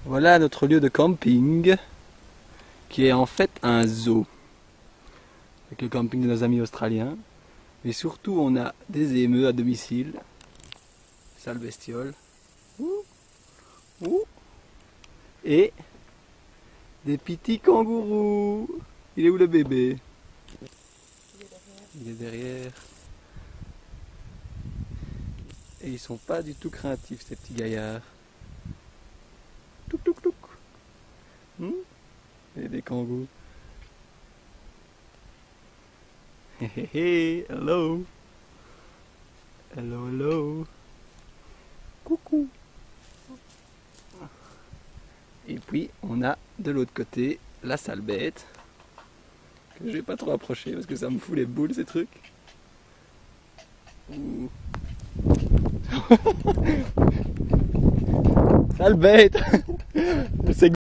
Voilà notre lieu de camping, qui est en fait un zoo, avec le camping de nos amis australiens. Mais surtout, on a des émeus à domicile. Sale bestiole. Ouh, ouh. Et des petits kangourous. Il est où le bébé? Il est derrière. Et ils sont pas du tout craintifs, ces petits gaillards. Touk touk touk. Et des kangourous. Hé hé hé, hello. Hello, hello. Coucou. Et puis on a de l'autre côté la sale bête. Que je vais pas trop approcher parce que ça me fout les boules ces trucs. Ouh. Sale bête. C'est